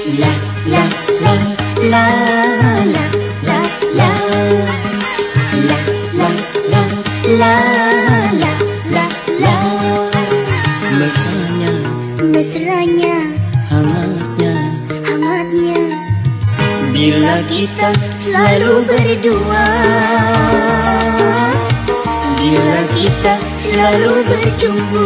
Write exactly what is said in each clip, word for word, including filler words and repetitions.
La la la la la la la la la la la la la la. Mesranya, mesranya, hangatnya, hangatnya, bila kita selalu berdua, bila kita selalu berjumpa.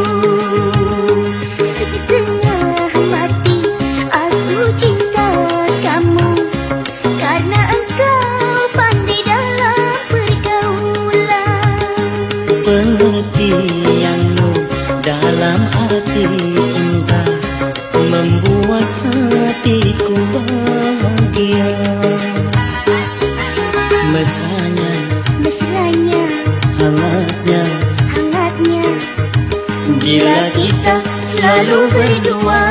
Setengah mati aku cinta kamu, karena engkau pandai dalam pergaulan. Pengertianmu dalam arti cinta membuat hatiku bahagia. Mesranya, mesranya, hangatnya, hangatnya, bila kita selalu berdua,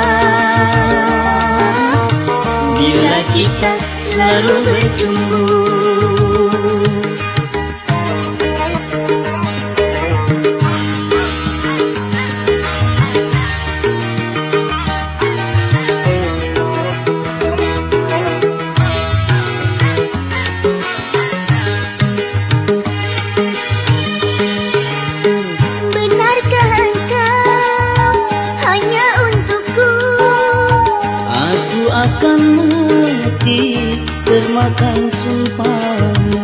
bila kita selalu berjumpa. Termakan sumpahmu.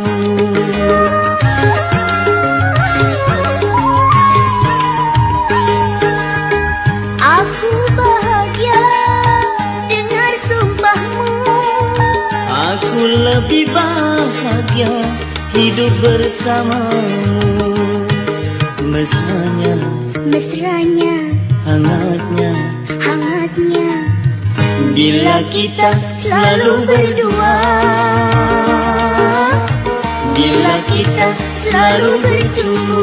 Aku bahagia dengar sumpahmu. Aku lebih bahagia hidup bersamamu. Mesranya, mesranya, hangatnya, hangatnya, bila kita selalu berdua, bila kita selalu berjumpa.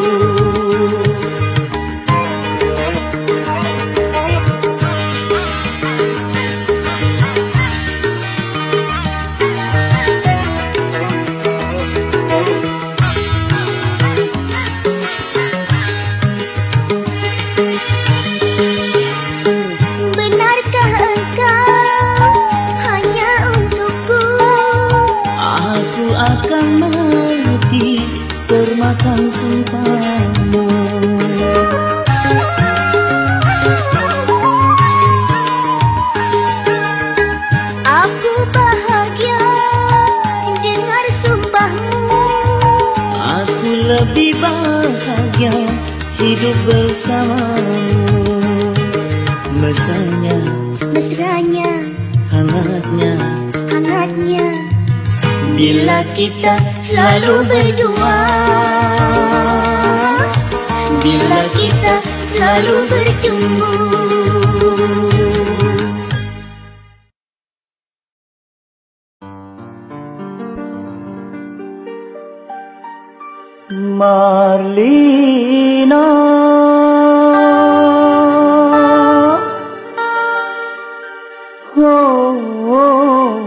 Termakan sumpahmu. Aku bahagia dengar sumpahmu. Aku lebih bahagia hidup bersamamu. Mesranya, mesranya, hangatnya, hangatnya, bila kita selalu berdua, bila kita selalu berjumpa. Marlina, oh, oh.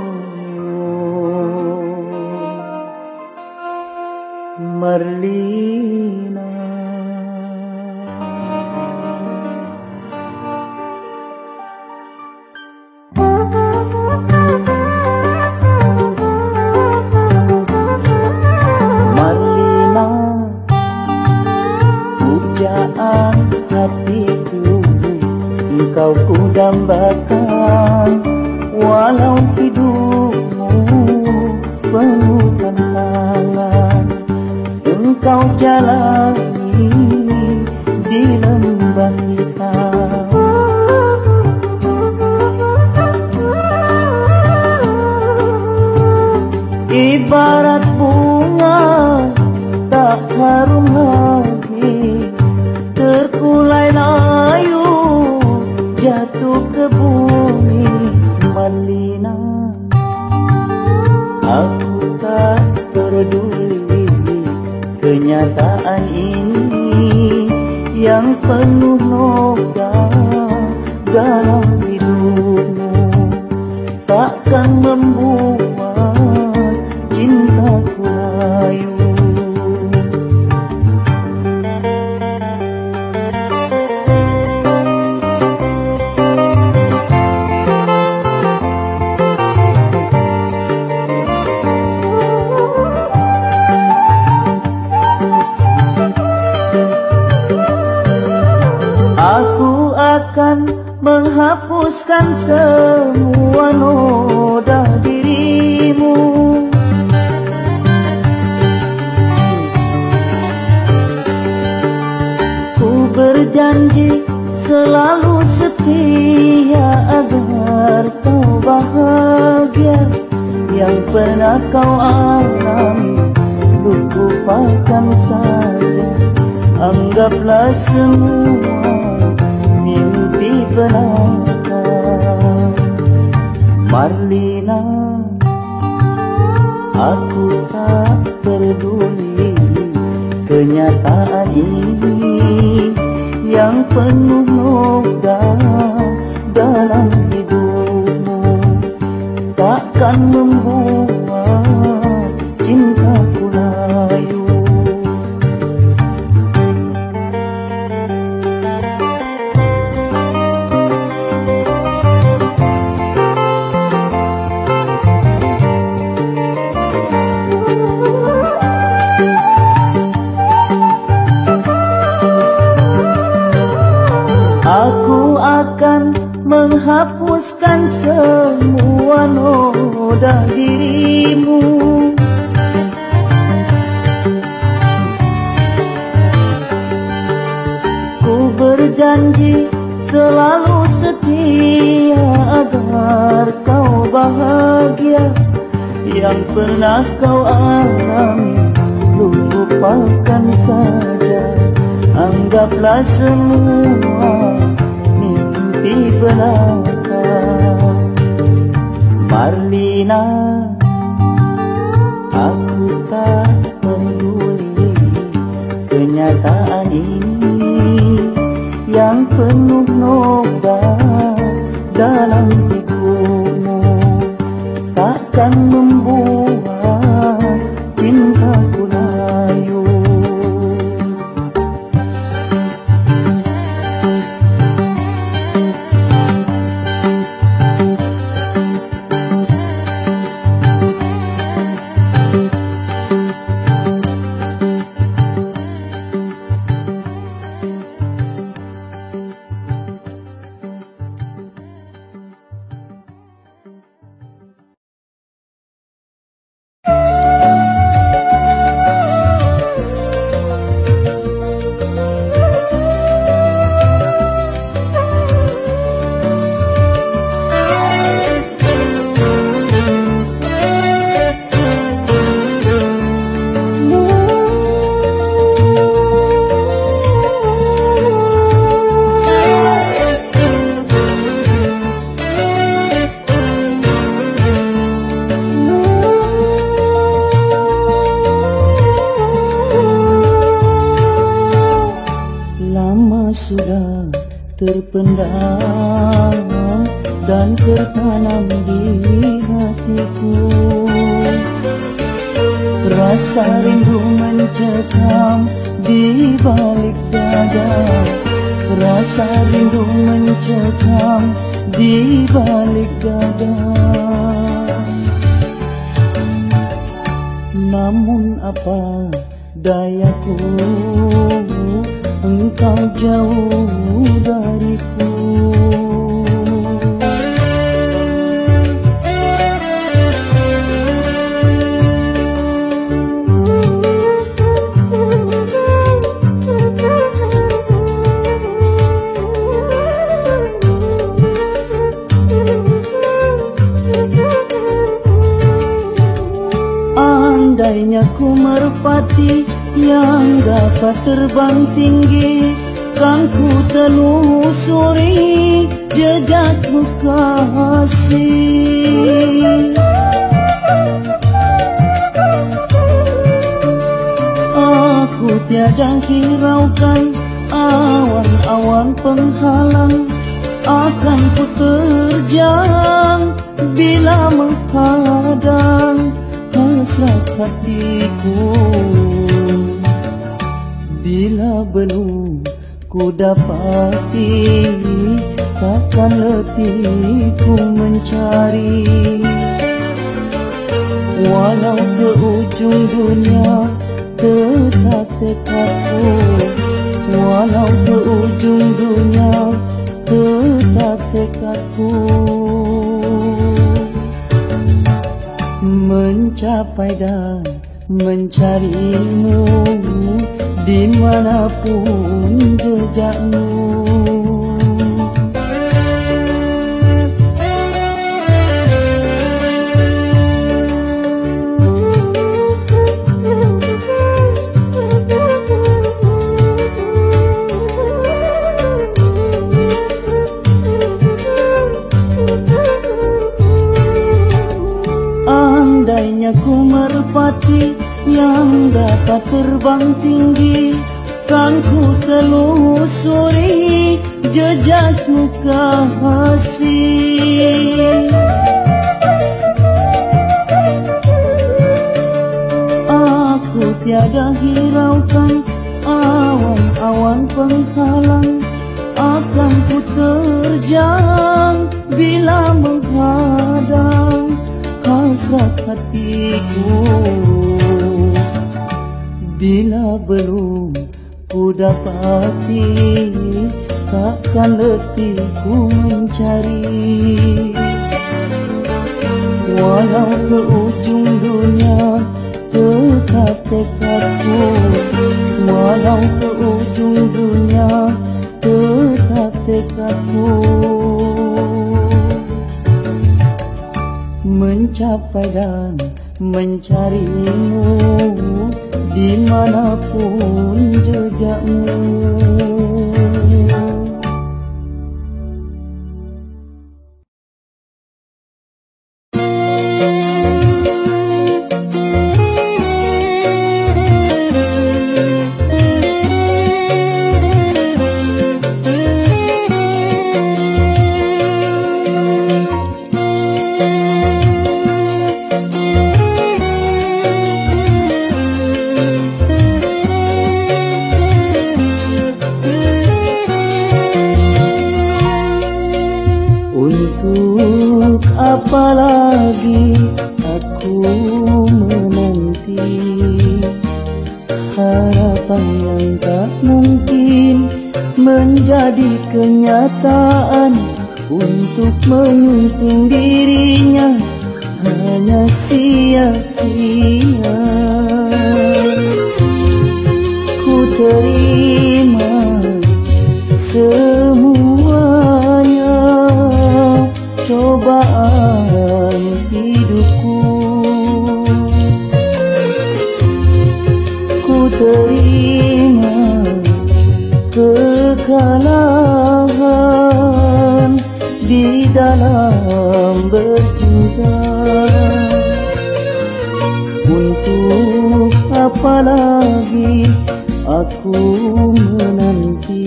Marlina, Marlina, pujaan hatiku engkau ku dambakan, walau hidupmu penuh tantangan. Engkau jalani di lembah hitam, ibarat bunga tak harum lagi, terkulai layu jatuh ke bumi. Marlina, aku tak peduli kenyataan ini yang penuh noda dalam hidupmu, takkan membuat cinta semua noda dirimu. Ku berjanji selalu setia agar kau bahagia. Yang pernah kau alami lupakan saja. Anggaplah semua mimpi belaka. Marlina, aku tak peduli kenyataan ini yang penuh noda dalam hidupmu. Takkan membuat cintaku layu. Aku akan menghapuskan semua noda dirimu. Ku berjanji selalu setia agar kau bahagia. Yang pernah kau alami lupakan saja. Anggaplah semua mimpi belaka. Marlina, aku tak peduli kenyataan ini yang penuh noda dalam hidupmu. Takkan membuat cintaku layu. Sudah terpendam dan tertanam di hatiku. Rasa rindu mencekam di balik dada. Rasa rindu mencekam di balik dada. Namun apa dayaku, engkau jauh dariku. Andainya ku merpati yang dapat terbang tinggi, kan ku telusuri jejakmu kasih. Aku tiada hiraukan awan-awan penghalang, akan ku terjang bila menghadang hasrat hatiku. Bila belum ku dapati, takkan letih ku mencari. Walau ke ujung dunia tetap tekadku. Walau ke ujung dunia tetap tekadku. mencapai dan mencarimu dimanapun jejakmu. Andainya ku merpati yang dapat terbang tinggi, kan ku telusuri jejakmu kasih. Aku tiada hiraukan awan-awan penghalang, akan ku terjang bila menghadang hasrat hatiku. Bila belum ku dapati, takkan letih ku mencari. Walau ke ujung dunia tetap tekadku, walau ke ujung dunia tetap tekadku. Mencapai dan mencarimu dimanapun jejakmu. Apalagi aku menanti harapan yang tak mungkin menjadi kenyataan. Untuk menyunting dirinya hanya sia-sia. Ku terima semuanya, cobaan hidupku. Ku terima kekalahan di dalam bercinta. Untuk apa lagi aku menanti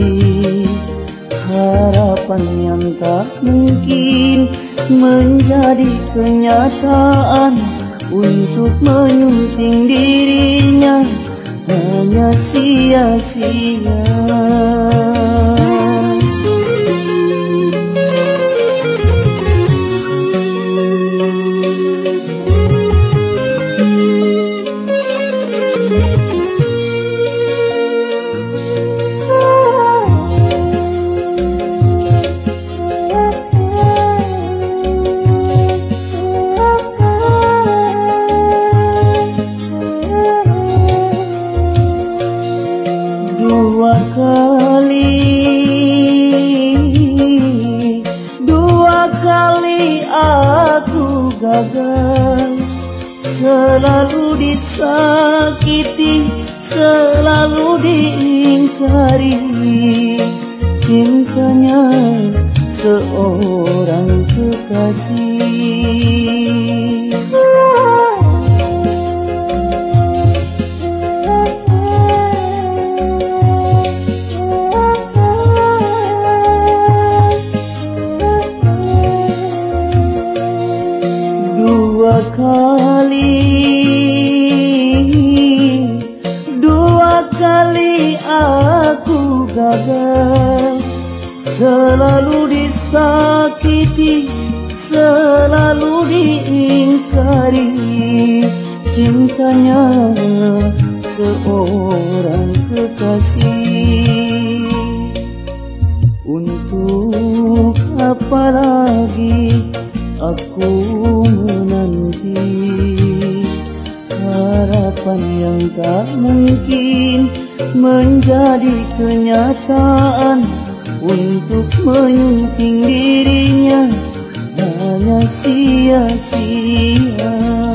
harapan yang tak mungkin menjadi kenyataan. Untuk menyunting dirinya hanya sia-sia. Selalu disakiti, selalu diingkari cintanya seorang kekasih. Dua kali, dua kali aku gagal. Selalu disakiti, selalu diingkari cintanya seorang kekasih. Untuk apa lagi aku menanti menjadi kenyataan untuk menyunting dirinya hanya sia-sia.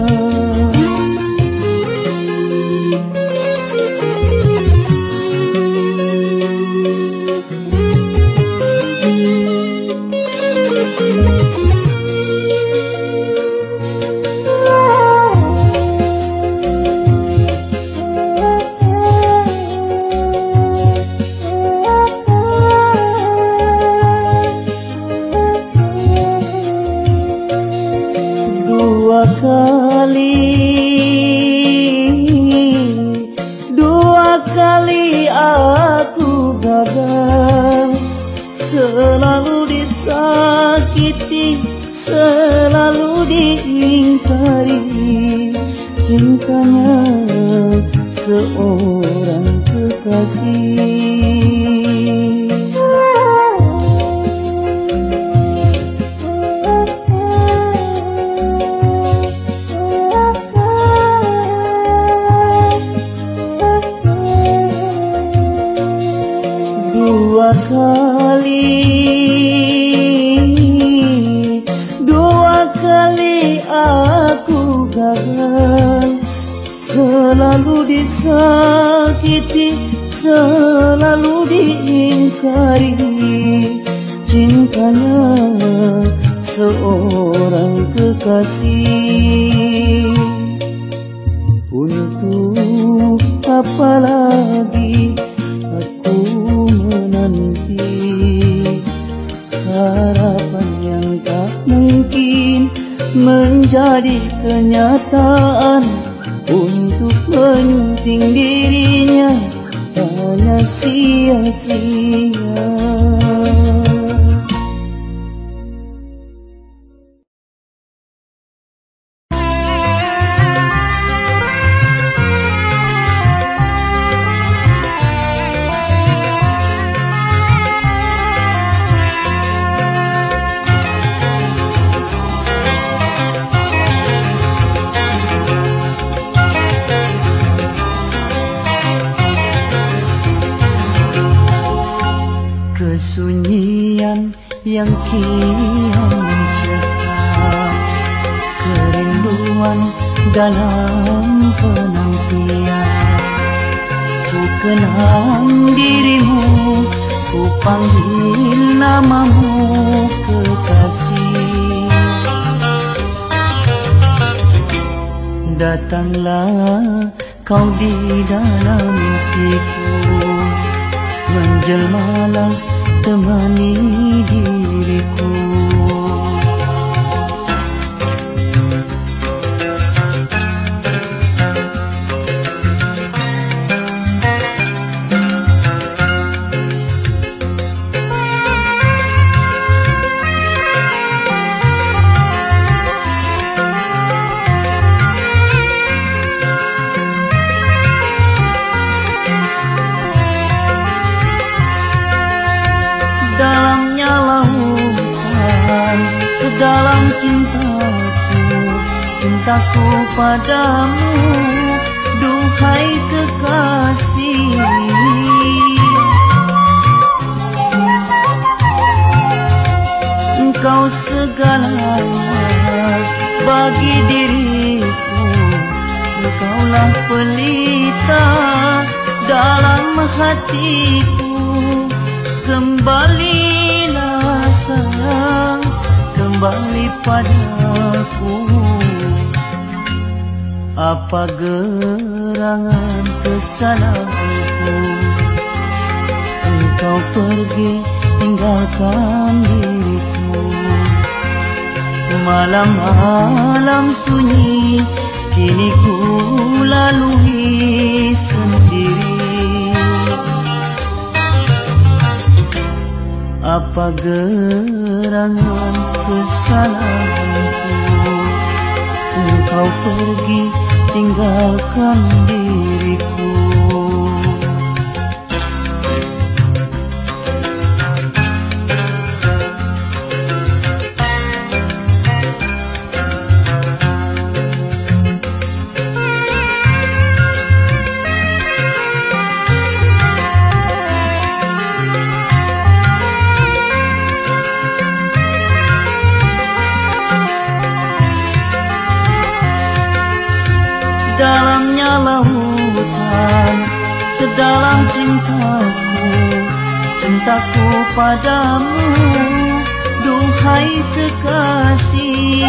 Dua kali, dua kali aku gagal, selalu disakiti, selalu diingkari cintanya seorang kekasih. Dua kali, dua kali aku gagal, selalu disakiti, selalu diingkari cintanya seorang kekasih. Untuk apa lagi aku menanti harapan yang tak mungkin menjadi kenyataan untuk menyunting dirinya hanya sia-sia. Kesunyian yang kian mencekam, kerinduan dalam penantian. Ku kenang dirimu, ku panggil namamu kekasih. Datanglah kau di dalam mimpiku, menjelmalah temani diriku. Dalamnya lautan, sedalam cintaku, cintaku padamu, duhai kekasih. Engkau segalanya bagi diriku, engkaulah pelita dalam hatiku. Kembalilah sayang, kembali padaku. Apa gerangan kesalahanku, engkau pergi tinggalkan diriku. Malam-malam sunyi kini ku lalui sendiri. Apa gerangan kesalahanku, engkau pergi tinggalkan diriku. padamu, duhai kekasih.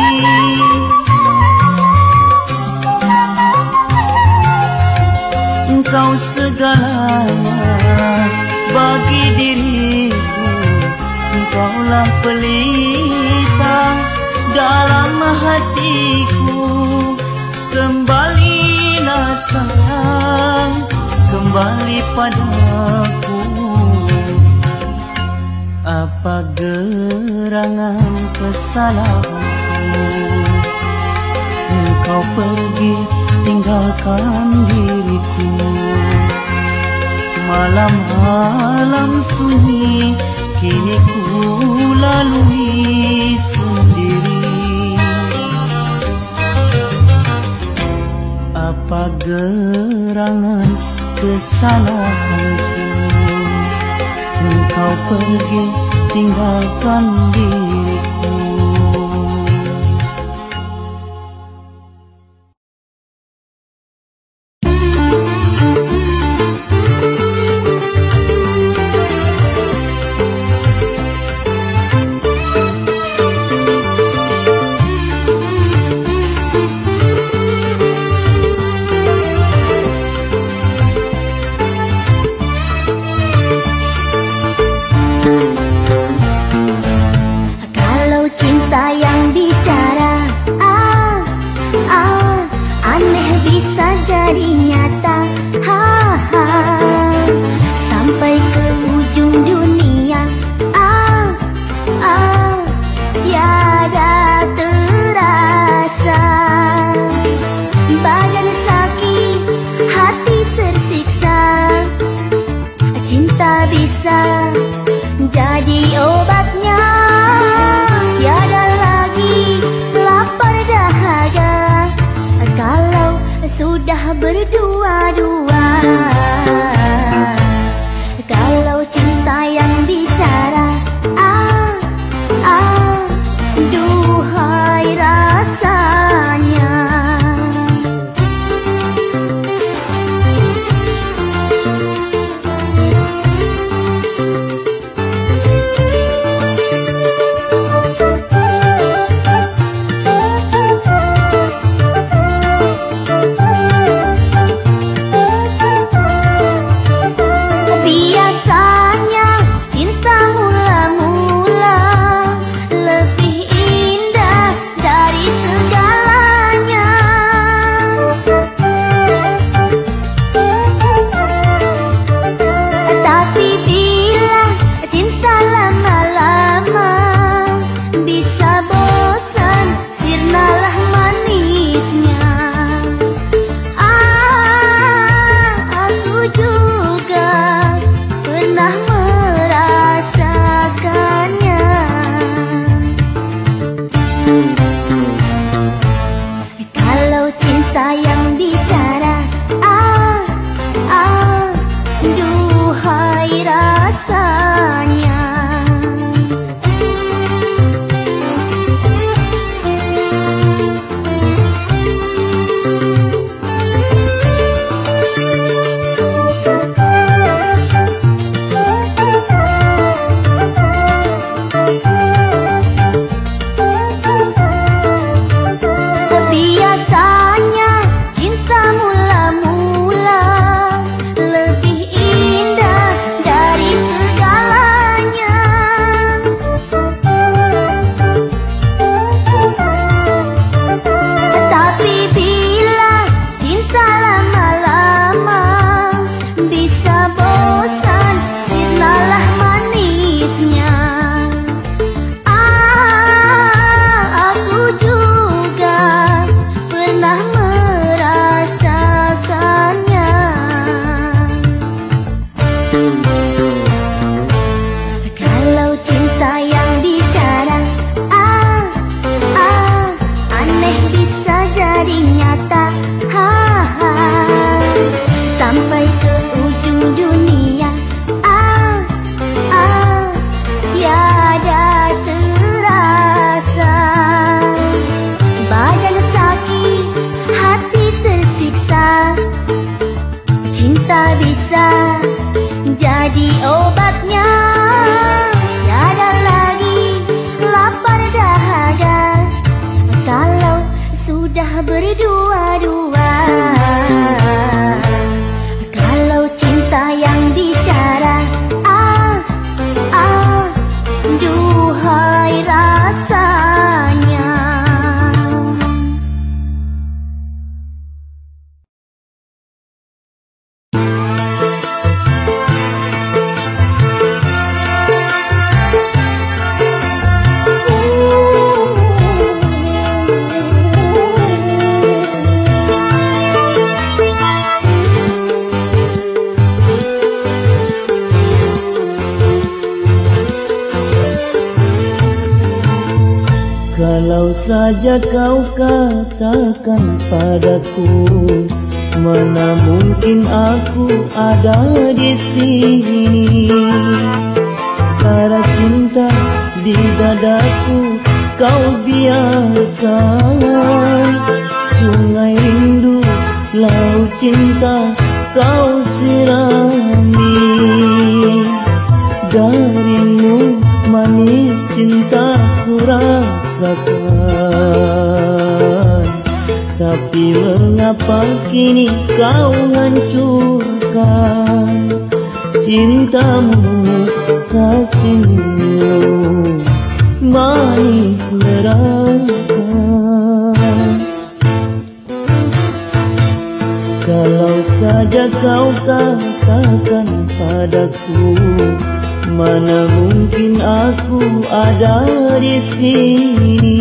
Engkau segalanya bagi diriku, engkaulah pelita dalam hatiku. Kembalilah sayang, kembali padaku. Apa gerangan kesalahanku, engkau pergi tinggalkan diriku. Malam-malam sunyi kini ku lalui sendiri. Apa gerangan kesalahanku, engkau pergi tinggalkan diriku. Kalau berdua-dua. Kalau cinta yang bicara, ah, ah, duhai rasanya. Kalau saja kau katakan padaku, mana mungkin aku ada di sini. Karena cinta di dadaku kau biarkan, sungai rindu, laut cinta kau sirami. Darimu manis cintaku rasakan, tapi mengapa kini kau hancurkan cintamu, kasihmu manis neraka. Kalau saja kau katakan padaku, mana mungkin aku ada di sini.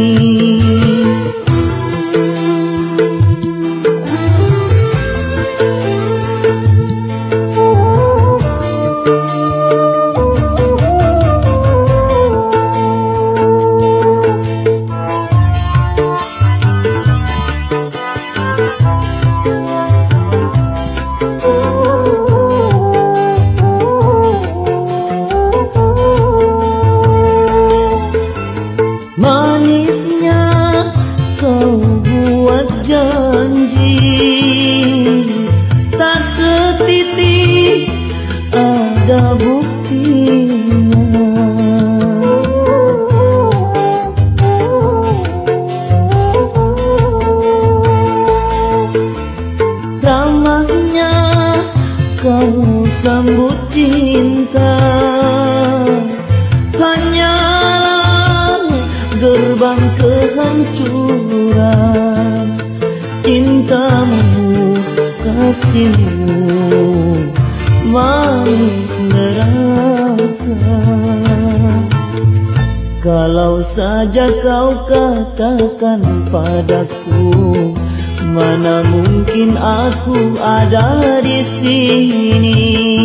Kalau saja kau katakan padaku, mana mungkin aku ada di sini.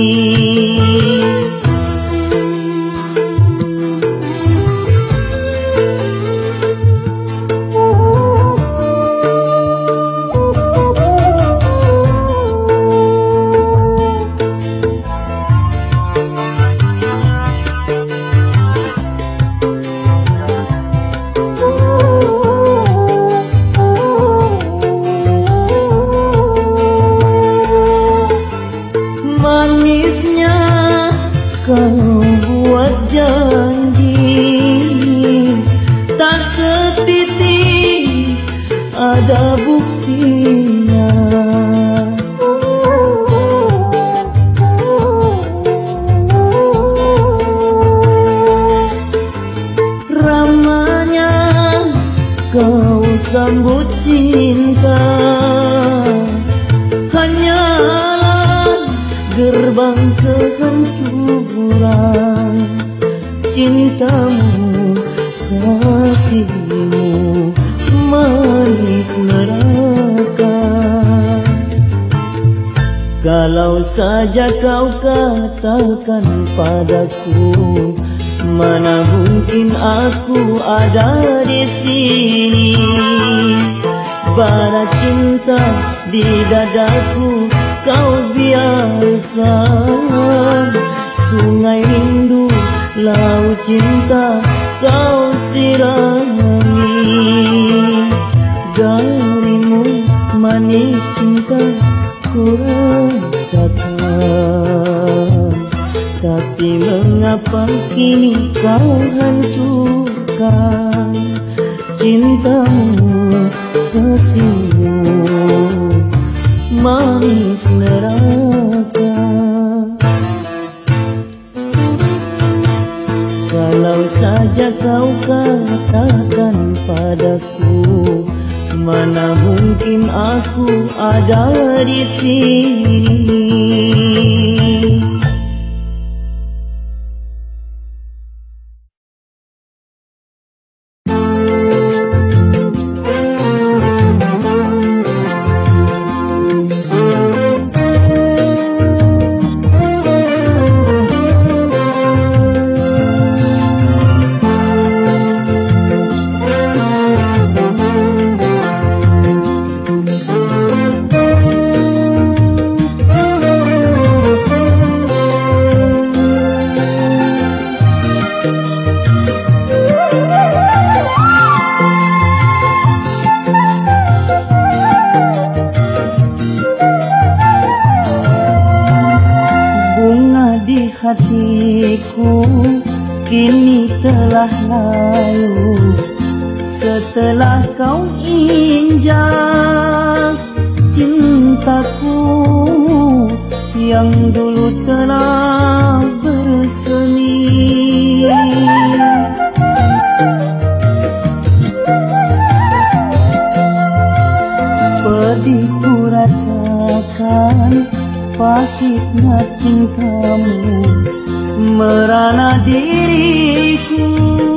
Sambut cinta hanyalah gerbang kehancuran cintamu, kasihmu manis neraka. Kalau saja kau katakan padaku, mana mungkin aku ada di sini. Bara cinta di dadaku kau biarkan, sungai rindu, laut cinta kau sirami. Darimu manis cinta ku rasakan, tapi mengapa kini kau hancurkan cintamu, tersinggung manis neraka. Kalau saja kau katakan padaku, mana mungkin aku ada di sini. Hatiku kini telah layu setelah kau injak cintaku yang dulu telah bersemi. Pedih ku rasakan pahitnya cintamu merana diriku,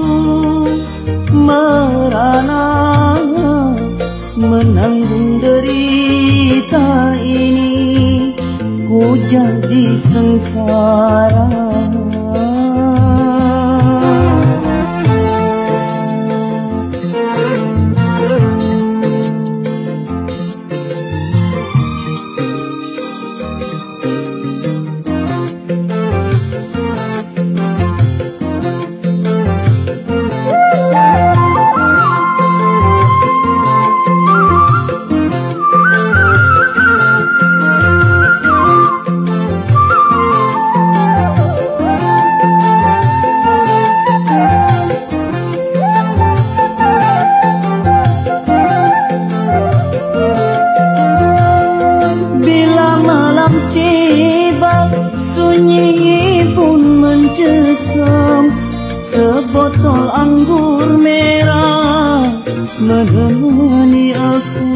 merana menanggung derita ini, ku jadi sengsara. Sebotol anggur merah menemani aku.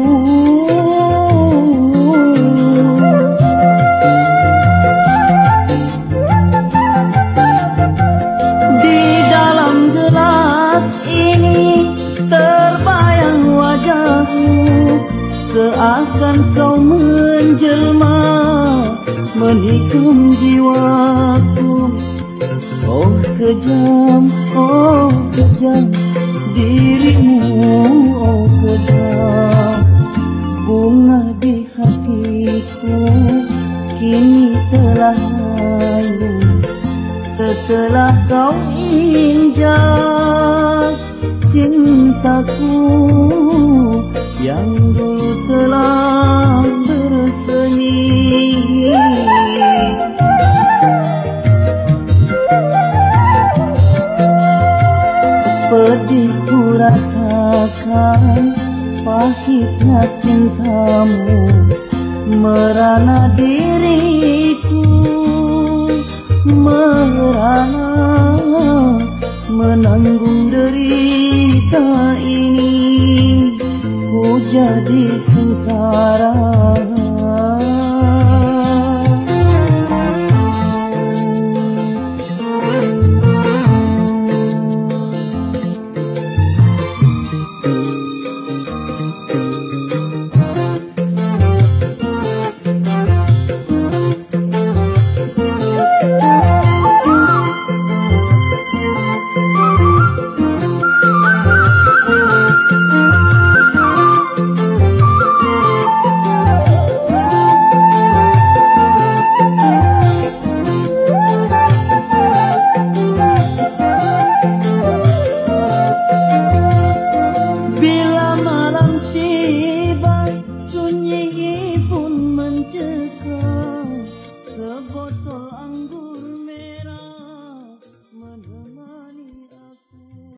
Di dalam gelas ini terbayang wajahmu, seakan kau menjelma menikam jiwaku. Oh kejam, oh kejam dirimu, oh kejam. Bunga di hatiku kini telah layu setelah kau injak cintaku yang dulu telah bersemi. Pedih ku rasakan pahitnya cintamu merana diriku, merana menanggung derita ini, ku jadi sengsara.